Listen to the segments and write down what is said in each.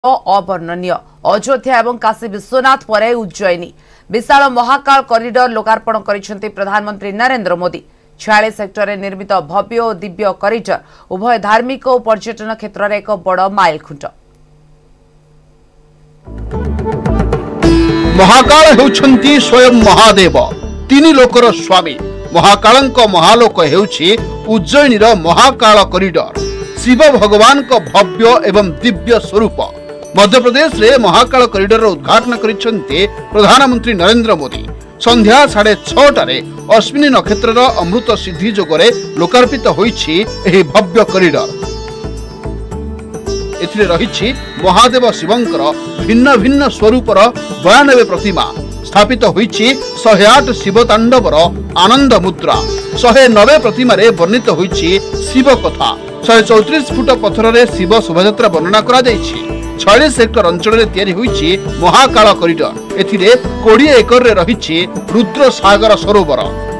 अवर्णनीय अयोध्या एवं काशी विश्वनाथ पर उज्जयिनी विशाल महाकाल कॉरिडोर लोकार्पण करिसेंति प्रधानमंत्री नरेंद्र मोदी। 46 सेक्टर में निर्मित भव्य और दिव्य कॉरिडोर उभय धार्मिक और पर्यटन क्षेत्र में एक बड़ माइल खुंट। महाकाल हेउछंती स्वयं महादेव तीन लोकर स्वामी महाकालंक महालोक हेउछि उज्जयिनीर महाकाल कॉरिडोर शिव भगवान को भव्य एवं दिव्य स्वरूप। मध्य प्रदेश रे महाकाल कॉरिडोर उद्घाटन करिसेंति प्रधानमंत्री नरेंद्र मोदी। संध्या 6:30 अश्विनी नक्षत्र अमृत सिद्धि जोगरे लोकार्पित होइछि एही भव्य कॉरिडोर। एथिरे रहिछि महादेव शिवंकर भिन्न भिन्न स्वरूपर 92 प्रतिमा स्थापित होइछि। 108 शिव तांडवर आनंद मुद्रा 190 प्रतिमा रे वर्णित होइछि शिव कथा। 134 फुट पत्थर रे शिव शोभायात्रा वर्णना करा जाइछि। 46 सेक्टर अंचल रे तयारी होइछि महाकाल कॉरिडोर। एथिरे 20 एकर रे रहिछि रुद्र सागर सरोवर।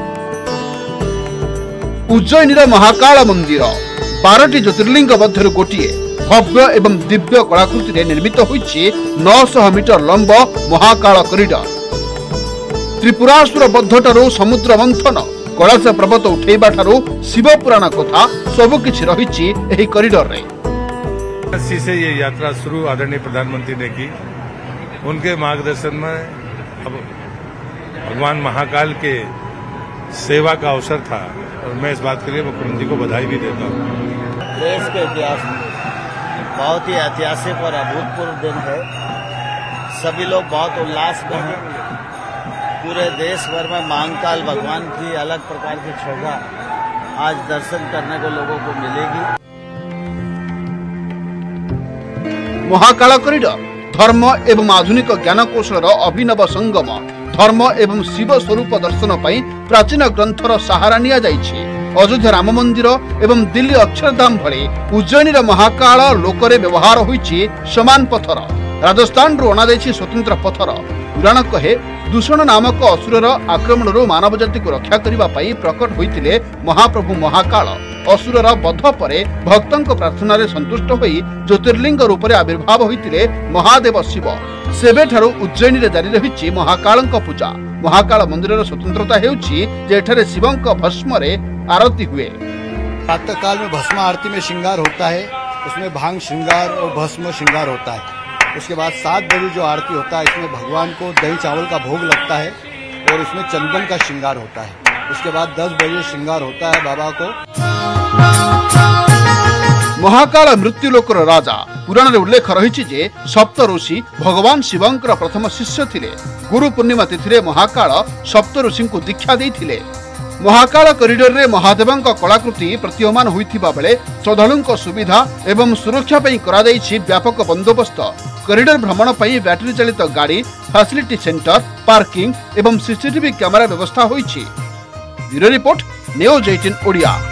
उज्जयिनीर महाकाल मंदिर 12टी ज्योतिर्लिंग मध्य गोटिए भव्य एवं दिव्य कलाकृति रे निर्मित होइछि 900 मीटर लंब महाकाल कॉरिडोर। त्रिपुरासुर बद्धठारु समुद्र मंथन कैलाश पर्वत उठेबा ठारु शिव पुराण कथा सब किछि रहिछि एही कॉरिडोर रे। काशी से ये यात्रा शुरू आदरणीय प्रधानमंत्री ने की। उनके मार्गदर्शन में अब भगवान महाकाल के सेवा का अवसर था और मैं इस बात के लिए मुख्यमंत्री को बधाई भी देता हूँ। देश के इतिहास में बहुत ही ऐतिहासिक और अभूतपूर्व दिन है। सभी लोग बहुत उल्लास में हैं। पूरे देश भर में महाकाल भगवान की अलग प्रकार की शोभा आज दर्शन करने को लोगों को मिलेगी। महाकाल कॉरिडोर धर्म एवं आधुनिक ज्ञान कौशल अभिनव संगम। धर्म एवं शिव स्वरूप दर्शन पाई प्राचीन ग्रंथर सहारा निया जाइछि। अयोध्या राम मंदिर एवं दिल्ली अक्षरधाम भली उज्जयिनीर महाकाल लोकरे व्यवहार होइछि समान पत्थर। राजस्थान रु अणा जाइछि स्वतंत्र पत्थर। पुराण कहे दूषण नामक असुरर आक्रमण मानव जाति को रक्षा करने पाई प्रकट होइतिले महाप्रभु महाकाल। असुरर बध परे भक्तों प्रार्थना रे संतुष्ट होई ज्योतिर्लिंग रूप में आविर्भाव होइतिले महादेव शिव। सेबेठारु उज्जयिनी रे जारी रहिछि महाकालंक पूजा। महाकाल मंदिर स्वतंत्रता हेउछि जे एठारे शिवंक भस्म रे आरती हुए। प्रातः काल में भस्म आरती में श्रृंगार होता है, उसमें भांग श्रृंगार और भस्म श्रृंगार होता है। उसके बाद 7 बजे जो आरती होता है इसमें भगवान को दही चावल का भोग लगता है और इसमें चंदन का श्रृंगार होता है। उसके बाद 10 बजे श्रृंगार होता है बाबा को। महाकाल मृत्युलोकर राजा पुराण रे उल्लेख रहिछि जे सप्त ऋषि भगवान शिवंकर प्रथम शिष्य थिले। गुरु पूर्णिमा तिथि रे महाकाल सप्त ऋषि को दीक्षा देइथिले। महाकाल कॉरिडोर रे महादेवंक कलाकृति प्रतीयमान होइथिबा बेले श्रद्धालुंक सुविधा एवं सुरक्षा पई करा जाइछि व्यापक बंदोबस्त। कॉरिडोर भ्रमण पई बैटरी चालित गाड़ी, फैसिलिटी सेंटर, पार्किंग एवं सीसीटीवी कैमरा व्यवस्था होइछि। Bureau report, news 18 Odia.